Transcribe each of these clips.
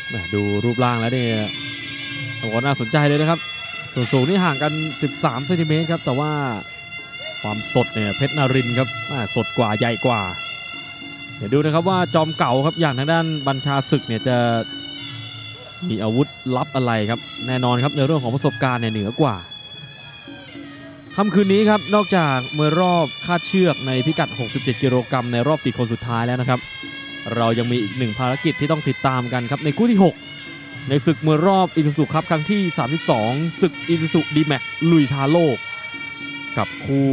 ดูรูปร่างแล้วเนี่ยก็น่าสนใจเลยนะครับส่วนสูงนี่ห่างกัน13 เซนติเมตรครับแต่ว่าความสดเนี่ยเพชรนรินทร์ครับสดกว่าใหญ่กว่าเดี๋ยวดูนะครับว่าจอมเก่าครับอย่างทางด้านบัญชาศึกเนี่ยจะมีอาวุธลับอะไรครับแน่นอนครับในเรื่องของประสบการณ์เนี่ยเหนือกว่าค่ำคืนนี้ครับนอกจากมวยรอบคาดเชือกในพิกัด67 กิโลกรัมในรอบ4 คนสุดท้ายแล้วนะครับเรายังมีอีกหนึ่งภารกิจที่ต้องติดตามกันครับในคู่ที่6ในศึกมวยรอบอีซูซุครับครั้งที่32ศึกอีซูซุดีแม็กลุยท้าโลกกับคู่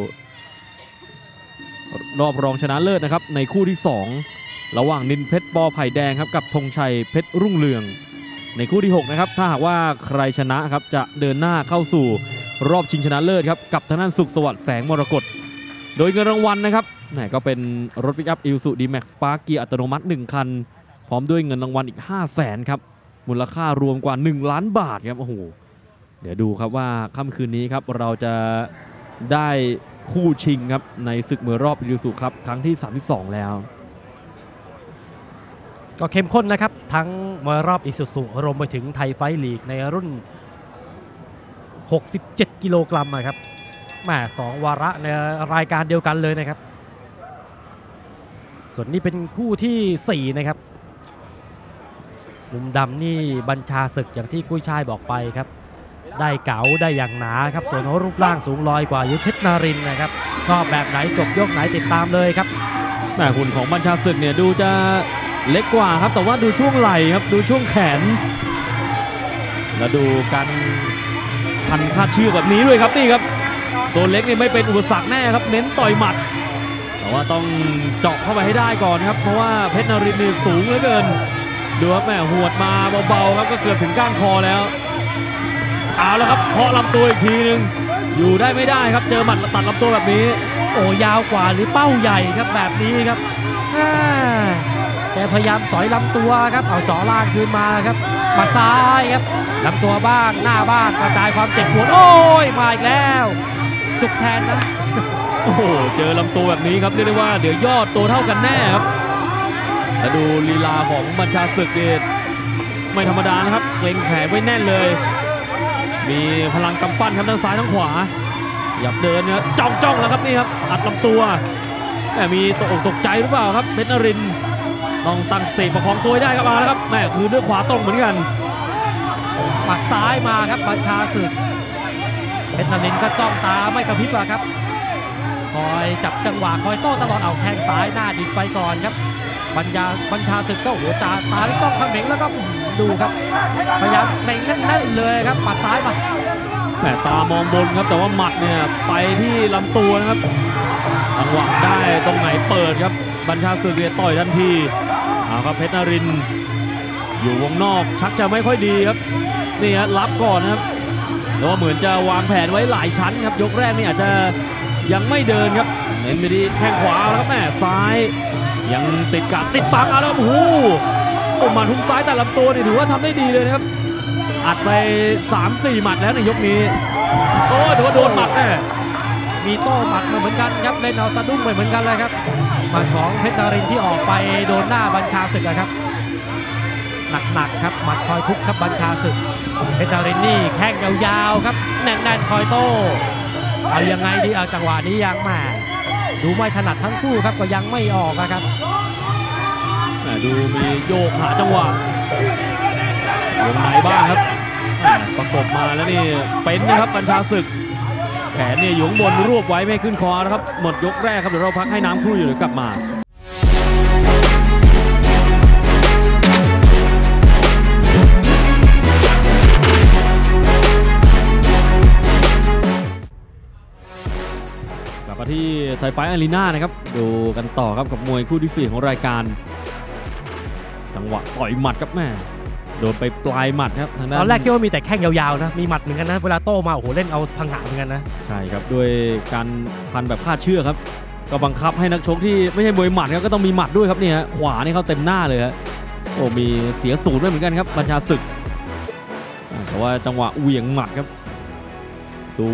รอบรองชนะเลิศนะครับในคู่ที่2ระหว่างนินเพชรปอไผ่แดงครับกับธงชัยเพชรรุ่งเรืองในคู่ที่6นะครับถ้าหากว่าใครชนะครับจะเดินหน้าเข้าสู่รอบชิงชนะเลิศครับกับทางด้านสุขสวัสดิ์แสงมรกตโดยเงินรางวัลนะครับก็เป็นรถปิกอัพ Isuzu D-Max Spark เกียร์อัตโนมัติ1คันพร้อมด้วยเงินรางวัลอีก 500,000 ครับมูลค่ารวมกว่า1 ล้านบาทครับโอ้โหเดี๋ยวดูครับว่าค่ำคืนนี้ครับเราจะได้คู่ชิงครับในศึกมวยรอบ Isuzu ครับครั้งที่32แล้วก็เข้มข้นนะครับทั้งมวยรอบ Isuzu รวมไปถึงไทยไฟท์ลีกในรุ่น67 กิโลกรัมครับ2 วาระในรายการเดียวกันเลยนะครับส่วนนี้เป็นคู่ที่4นะครับมุมดำนี่บัญชาศึกอย่างที่กุ้ยช่ายบอกไปครับได้เก๋าได้อย่างหนาครับส่วนรูปร่างสูงลอยกว่ายุทธเพชรนรินทร์นะครับชอบแบบไหนจบยกไหนติดตามเลยครับหุ่นของบัญชาศึกเนี่ยดูจะเล็กกว่าครับแต่ว่าดูช่วงไหล่ครับดูช่วงแขนแล้วดูการพันคาดเชือกแบบนี้ด้วยครับนี่ครับตัวเล็กนี่ไม่เป็นอุปสรรคแน่ครับเน้นต่อยหมัดแต่ว่าต้องเจาะเข้าไปให้ได้ก่อนครับเพราะว่าเพชรนรินทร์นี่สูงเหลือเกินดูครับหวดมาเบาๆครับก็เกือบถึงก้านคอแล้วเอาแล้วครับเคาะลำตัวอีกทีนึงอยู่ได้ไม่ได้ครับเจอหมัดตัดลำตัวแบบนี้โอ้ยาวกว่าหรือเป้าใหญ่ครับแบบนี้ครับแกพยายามสอยลำตัวครับเอาเจาะล่างคืนมาครับหมัดซ้ายครับลำตัวบ้างหน้าบ้างกระจายความเจ็บปวดโอ้ยมาอีกแล้วจุกแทนนะโอ้โหเจอลำตัวแบบนี้ครับเรียกได้ว่าเดี๋ยวยอดตัวเท่ากันแน่ครับแล้วดูลีลาของบัญชาศึกเนี่ยไม่ธรรมดานะครับเกรงแขนไว้แน่นเลยมีพลังกำปั้นครับทั้งซ้ายทั้งขวาอยากเดินเนี่ยจ้องแล้วครับนี่ครับอัดลำตัวแต่มีตกอกตกใจหรือเปล่าครับเพชรนรินทร์ต้องตั้งสติประคองตัวได้ครับมาแล้วครับคือด้วยขวาตรงเหมือนกันหมัดซ้ายมาครับบัญชาศึกเพชรนรินทร์ก็จ้องตาไม่กระพริบครับคอยจับจังหวะคอยโต้ตลอดเอาแข้งซ้ายหน้าดิบไปก่อนครับบัญชาศึกก็หัวตาจ้องเขม็งแล้วก็ดูครับพยายามเบ่งแน่นๆเลยครับหมัดซ้ายมาตามองบนครับแต่ว่าหมัดเนี่ยไปที่ลำตัวนะครับจังหวะได้ตรงไหนเปิดครับบัญชาศึกเนี่ยต่อยทันทีครับเพชรนรินทร์อยู่วงนอกชักจะไม่ค่อยดีครับนี่ฮะรับก่อนนะครับแล้วเหมือนจะวางแผนไว้หลายชั้นครับยกแรกนี่อาจจะยังไม่เดินครับเน้นไปที่แข้งขวาแล้วครับซ้ายยังติดกัดติดปังแล้วโอ้โหมาทุกซ้ายแต่ลำตัวนี่ถือว่าทำได้ดีเลยนะครับอัดไป 3-4 หมัดแล้วในยกนี้โอ้ถือว่าโดนหมัดแน่มีโต้หมัดมาเหมือนกันครับเล่นเอาสะดุ้งไปเหมือนกันเลยครับหมัดของเพชรนรินทร์ที่ออกไปโดนหน้าบัญชาศึกครับหนักครับหมัดคอยทุบครับบัญชาศึกเพชรนรินทร์นี่แข้งยาวๆครับแน่นๆคอยโต้เอายังไงดีเอาจังหวะนี้ยังมาดูไม่ถนัดทั้งคู่ครับก็ยังไม่ออกนะครับดูมีโยกหาจังหวะวงในบ้างครับประกบมาแล้วนี่เป็นนะครับบัญชาศึกแขนเนี่ยอยู่ข้างบนรวบไว้ไม่ขึ้นคอนะครับหมดยกแรกครับเดี๋ยวเราพักให้น้ำครู่อยู่เดี๋ยวกลับมากลับมาที่ไทยไฟท์อารีนานะครับดูกันต่อครับกับมวยคู่ที่4ของรายการจังหวะต่อยหมัดครับโดนไปปลายหมัดครับตอนแรกคิดว่ามีแต่แข้งยาวๆนะมีหมัดเหมือนกันนะเวลาโต้มาโอ้โหเล่นเอาพังหะเหมือนกันนะใช่ครับด้วยการพันแบบคาดเชือกครับก็บังคับให้นักชกที่ไม่ใช่มวยหมัดก็ต้องมีหมัดด้วยครับนี่ฮะขวานี่เขาเต็มหน้าเลยฮะโอ้มีเสียศูนย์ด้วยเหมือนกันครับบัญชาศึกแต่ว่าจังหวะเหวี่ยงหมัดครับดู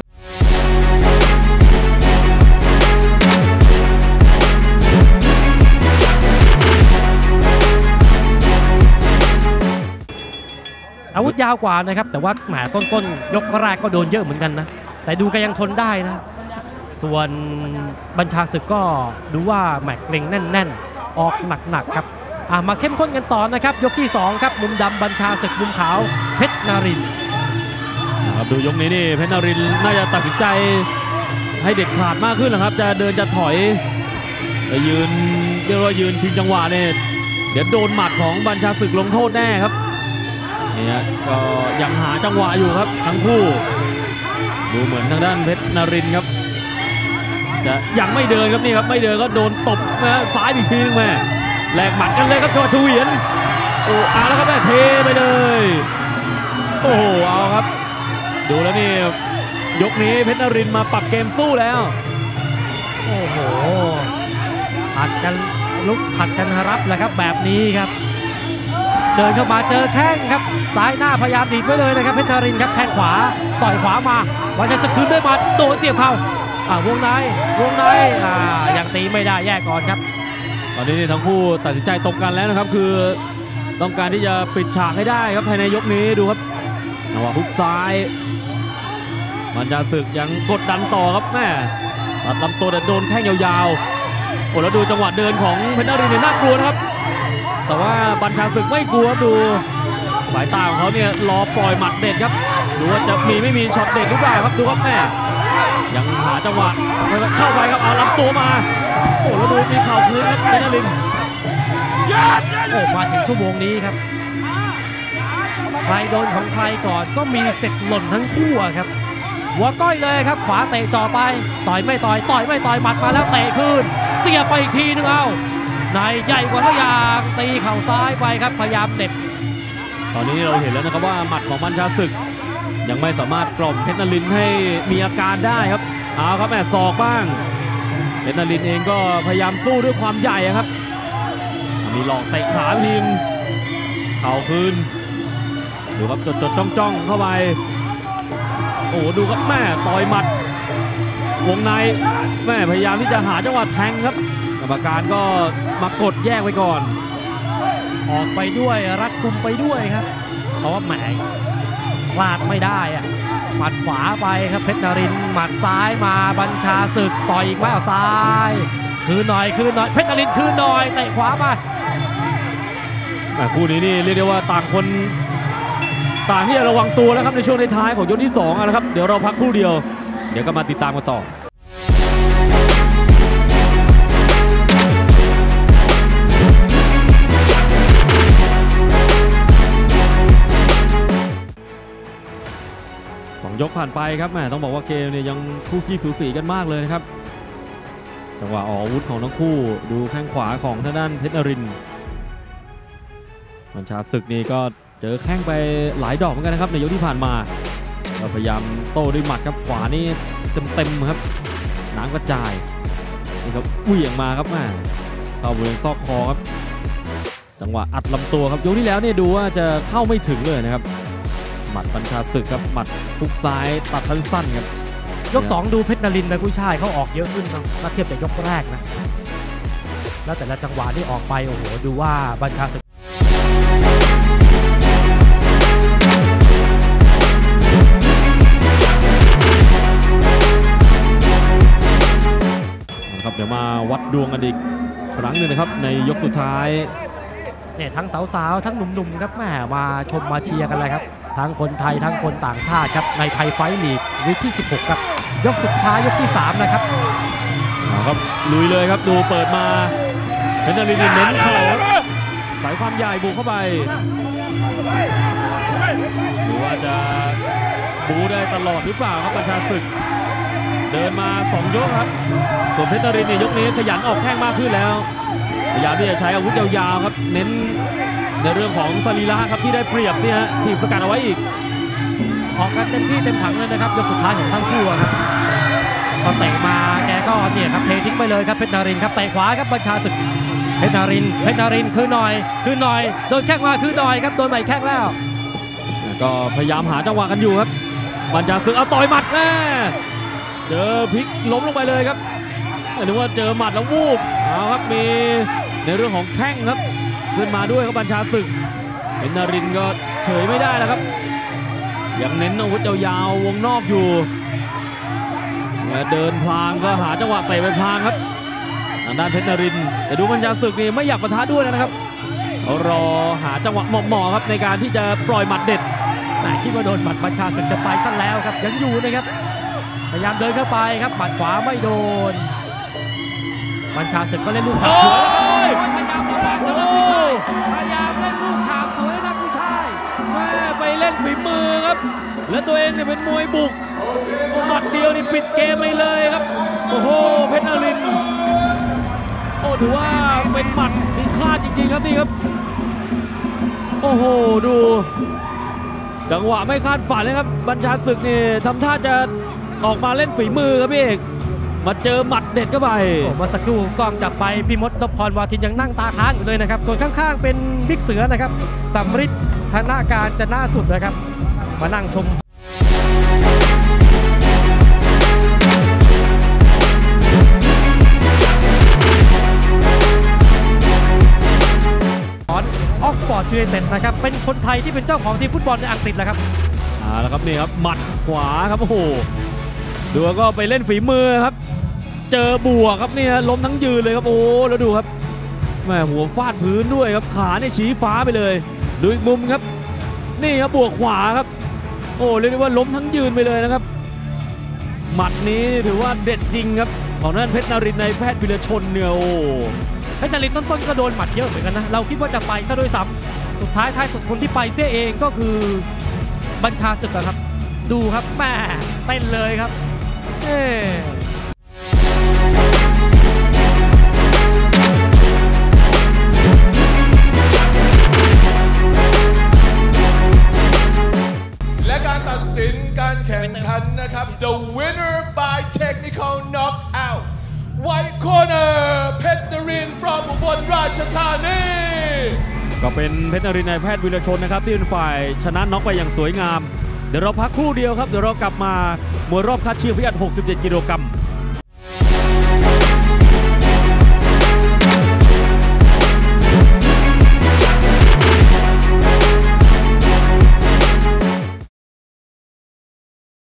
อาวุธยาวกว่านะครับแต่ว่าแหมต้นยกแรกก็โดนเยอะเหมือนกันนะแต่ดูแกยังทนได้นะส่วนบัญชาศึกก็ดูว่าแหมเกรงแน่นๆออกหนักๆครับมาเข้มข้นกันต่อนะครับยกที่2ครับมุมดำบัญชาศึกมุมขาวเพชรนรินทร์ครับดูยกนี้นี่เพชรนรินทร์น่าจะตัดสินใจให้เด็ดขาดมากขึ้นนะครับจะเดินจะถอยจะยืนเรียกว่ายืนชิงจังหวะเนี่ยเดี๋ยวโดนหมัดของบัญชาศึกลงโทษแน่ครับนี่ก็ยังหาจังหวะอยู่ครับทั้งคู่ดูเหมือนทางด้านเพชรนรินทร์ครับจะยังไม่เดินครับนี่ครับไม่เดินก็โดนตบนะซ้ายอีกทีนึงแม่แลกหมัดกันเลยครับชเวียนโอ้เอาแล้วครับแม่เทไปเลยโอ้โหเอาครับดูแล้วนี่ยกนี้เพชรนรินทร์มาปรับเกมสู้แล้วโอ้โหผัดกันลุกผัดกันรับแหละครับแบบนี้ครับเดินเข้ามาเจอแข้งครับซ้ายหน้าพยายามดีดไว้เลยนะครับเพชรนรินทร์ครับแข้งขวาต่อยขวามาวันจะสคืนด้วยหมัดโดนเสียบเข่าวงในยังตีไม่ได้แยกก่อนครับตอนนี้ทั้งคู่ตัดสินใจตรงกันแล้วนะครับคือต้องการที่จะปิดฉากให้ได้ครับภายในยกนี้ดูครับจังหวะฮุกซ้ายบัญชาศึกยังกดดันต่อครับแม่ตัดลำตัวแต่โดนแข้งยาวๆโอ้แล้วดูจังหวะเดินของเพชรนรินทร์เนี่ยน่ากลัวนะครับแต่ว่าบัญชาศึกไม่กลัวดูสายตาของเขาเนี่ยรอปล่อยหมัดเด็ดครับดูว่าจะมีไม่มีช็อตเด็ดหรือเปล่าครับดูครับแม่ยังหาจังหวะเข้าไปครับเอาลำตัวมาโอ้แล้วดูมีเข่าคืนครับเพชรนรินทร์โอ้มาถึงชั่วโมงนี้ครับใครโดนของใครก่อนก็มีเสร็จหล่นทั้งคู่ครับหัวก้อยเลยครับขวาเตะจ่อไปต่อยไม่ต่อยไม่ต่อยหมัดมาแล้วเตะคืนเสียไปอีกทีนึงเอาในใหญ่กว่าสักอย่างตีเข่าซ้ายไปครับพยายามเด็ดตอนนี้เราเห็นแล้วนะครับว่าหมัดของบัญชาศึกยังไม่สามารถกล่อมเพชรนรินทร์ให้มีอาการได้ครับเอาครับแม่ศอกบ้างเพชรนรินทร์เองก็พยายามสู้ด้วยความใหญ่ครับมีหลอกเตะขาพิมเข่าคืนดูครับจดจ้องเข้าไปโอ้ดูครับแม่ต่อยหมัดวงในแม่พยายามที่จะหาจังหวะแทงครับกรรมการก็มากดแยกไว้ก่อนออกไปด้วยรัดกุมไปด้วยครับเพราะว่าแหมพลาดไม่ได้อะหมัดขวาไปครับเพชรนรินทร์หมัดซ้ายมาบัญชาศึกต่อยอีกแล้วซ้ายคืนหน่อยเพชรนรินทร์คืนหน่อยเตะขวามาคู่นี้นี่เรียกได้ว่าต่างคนต่างที่จะระวังตัวแล้วครับในช่วงท้ายของยกที่2นะครับเดี๋ยวเราพักครู่เดียวเดี๋ยวก็มาติดตามกันต่อยกผ่านไปครับแม่ต้องบอกว่าเกมเนี่ยยังคู่ขี้สูสีกันมากเลยนะครับจังหวะออกอาวุธของทั้งคู่ดูแข้งขวาของทางด้านเพชรนรินทร์บัญชาศึกนี่ก็เจอแข้งไปหลายดอกเหมือนกันนะครับในยกที่ผ่านมาก็พยายามโต้ด้วยหมัดครับขวานี่เต็มครับน้ำกระจายนี่ครับเหวี่ยงมาครับแม่เข้าบริเวณซอกคอครับจังหวะอัดลำตัวครับยกที่แล้วเนี่ยดูว่าจะเข้าไม่ถึงเลยนะครับหมัดบัญชาศึกครับหมัดทุกซ้ายตัดสั้นๆครับยก2ดูเพชรนรินทร์ไปกุ้ยช่ายเขาออกเยอะขึ้นนะถ้าเทียบจากยกแรกนะแล้วแต่ละจังหวะที่ออกไปโอ้โหดูว่าบัญชาศึกครับเดี๋ยวมาวัดดวงกันอีกครั้งหนึ่งนะครับในยกสุดท้ายเนี่ยทั้งสาวๆทั้งหนุ่มๆครับแม่มาชมมาเชียร์กันเลยครับทั้งคนไทยทั้งคนต่างชาติครับในไทยไฟท์ลีกวีคที่16ครับยกสุดท้ายยกที่3นะครับครับลุยเลยครับดูเปิดมาเพชรนรินทร์เน้นเข่าสายความใหญ่บุกเข้าไปดูว่าจะบูได้ตลอดหรือเปล่าครับบัญชาศึกเดินมา2ยกครับส่วนเพชรนรินทร์ในยกนี้ขยันออกแข้งมากขึ้นแล้วพยายามที่จะใช้อาวุธยาวๆครับเน้นในเรื่องของสรีระครับที่ได้เปรียบเนี่ยทีมสกัดเอาไว้อีกออกกันเต็มที่เต็มถังเลยนะครับยกสุดท้ายของทั้งคู่ครับตอนเตะมาแกก็เนี่ยครับเททิ้งไปเลยครับเพชรนรินทร์ครับเตะขวาครับบัญชาศึกเพชรนรินทร์คืนหน่อยโดนแข้งมาคืนหน่อยครับโดนใหม่แข้งแล้วก็พยายามหาจังหวะกันอยู่ครับบัญชาศึกเอาต่อยหมัดแม่เจอพลิกล้มลงไปเลยครับนึกว่าเจอหมัดแล้ววูบเอาครับมีในเรื่องของแข้งครับขึ้นมาด้วยครับบัญชาศึกเพชรนรินทร์ก็เฉยไม่ได้แล้วครับยังเน้นอาวุธยาวๆวงนอกอยู่เดินพลางก็หาจังหวะเตะไปพลางครับทางด้านเพชรนรินทร์แต่ดูบัญชาศึกนี่ไม่อยากปะทะด้วยนะครับเขารอหาจังหวะเหมาะๆครับในการที่จะปล่อยหมัดเด็ดคิดว่าโดนหมัดบัญชาศึกจะไปซะแล้วครับยังอยู่นะครับพยายามเดินเข้าไปครับหมัดขวาไม่โดนบัญชาศึกก็เล่นลูกฉาบสวยพยายามแรงนะผู้ชายพยายามเล่นลูกฉาบสวยนะผู้ชายแม่ไปเล่นฝีมือครับแล้วตัวเองเนี่ยเป็นมวยบุกหมัดเดียวนี่ปิดเกมไปเลยครับโอ้โหเพชรนรินทร์โอ้ถือว่าเป็นหมัดที่คาดจริงๆครับนี่ครับโอ้โหดูจังหวะไม่คาดฝันเลยครับบัญชาศึกนี่ทำท่าจะออกมาเล่นฝีมือครับพี่เอกมาเจอหมัดเด็ดเข้าไปเมื่อสักครู่กล้องจับไปพี่มดนพพรวาทินยังนั่งตาค้างอยู่เลยนะครับส่วนข้างๆเป็นบิ๊กเสือนะครับสำริดธนาการจะน่าสุดนะครับมานั่งชมออกฟอร์ดยูไนเต็ดนะครับเป็นคนไทยที่เป็นเจ้าของทีมฟุตบอลในอังกฤษแล้วครับแล้วครับนี่ครับหมัดขวาครับโอ้โหดูก็ไปเล่นฝีมือครับเจอบวกครับนี่ล้มทั้งยืนเลยครับโอ้แล้วดูครับแม่หัวฟาดพื้นด้วยครับขาเนี่ยชี้ฟ้าไปเลยดูอีกมุมครับนี่ครับบวกขวาครับโอ้เรียกได้ว่าล้มทั้งยืนไปเลยนะครับหมัดนี้ถือว่าเด็ดจริงครับของนั่นเพชรนรินทร์ในแพทย์วิรชนเนี่ยโอ้เพชรนรินทร์ต้นๆก็โดนหมัดเยอะเหมือนกันนะเราคิดว่าจะไปซะด้วยซ้ำสุดท้ายสุดคนที่ไปเสียเองก็คือบัญชาศึกครับดูครับแม่เต้นเลยครับและการตัดสินการแข่งขันนะครับ The winner by technical knockout White corner เพชรนรินทร์ from อุบลราชธานีก็เป็นเพชรนรินทร์ในแพทย์วิรชนนะครับที่เป็นฝ่ายชนะน็อกไปอย่างสวยงามเดี๋ยวเราพักครู่เดียวครับเดี๋ยวเรากลับมามวยรอบคัดเชือกพิกัด67 กิโลกรัม